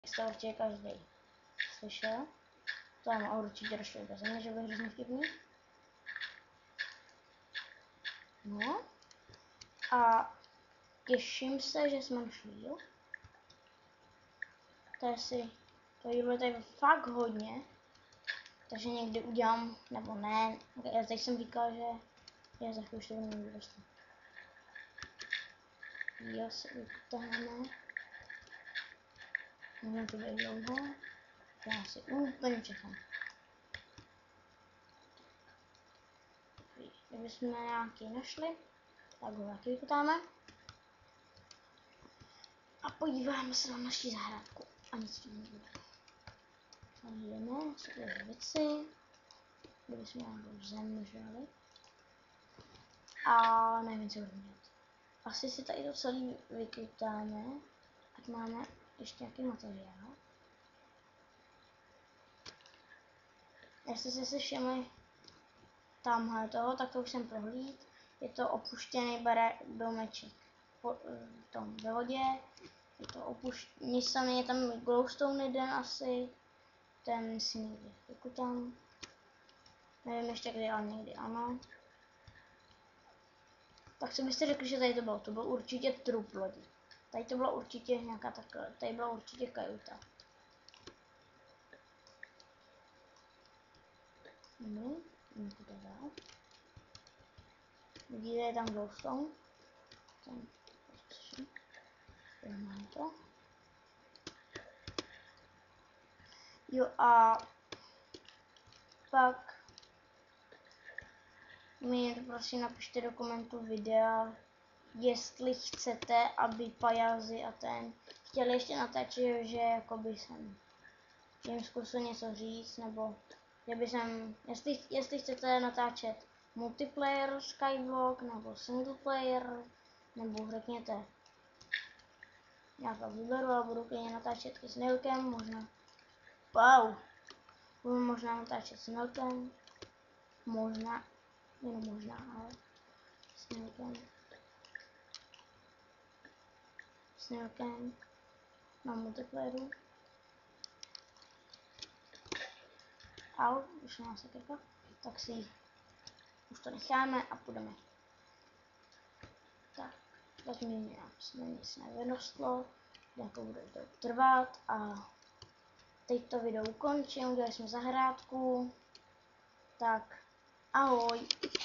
jste určitě každý slyšel. To mám určitě došlo bez mě, že byl hrozně vtipný. No. A těším se, že jsme došli, jo. To jídlo je tady fakt hodně. Takže někdy udělám, nebo ne. Já teď jsem říkal, že já za chvíli to budu dostat. Jo, se vytáhneme. Můžeme to být dlouho. Já si úplně všechno. Kdybychom nějaký našli, tak ho taky vykutáme. A podíváme se na naši zahrádku. A nic tím nebude. Zajdeme, co to je věci. Kdybychom nějakou zemřeli. A nevím, co budeme dělat. Asi si tady to celý vykutáme. Ať máme ještě nějaký materiál. Jestli jste si všimli tamhle toho, tak to už jsem prohlídl. Je to opuštěný domeček ve vodě. Je to opuštěný, je tam glowstone jeden asi. Ten si někdy vykutám. Nevím ještě kdy, ale někdy ano. Tak co byste řekli, že tady to bylo? To byl určitě trup lodi. Tady to byla určitě nějaká taková, tady byla určitě kajuta. To dál. Vidíte, je tam glowstone. Máme to. Jo a pak mi prosím napište do komentu videa, jestli chcete, aby pajazy a ten chtěli ještě natáčet, že jakoby jsem jim zkusil něco říct, nebo kdyby jsem, jestli chcete natáčet multiplayer skyblock, nebo single player, nebo řekněte nějaká výběru a budu klidně natáčet i s Nilkem, možná. Wow! Budu možná natáčet s Nilkem. Možná, jenom možná, ale s Nilkem. S Nilkem na multiplayeru. Au, už má se kepa. Tak si už to necháme a půjdeme. Tak, zatím jsme nic nevyrostlo. Jako bude to trvat a teď to video ukončím, udělali jsme zahrádku. Tak, ahoj.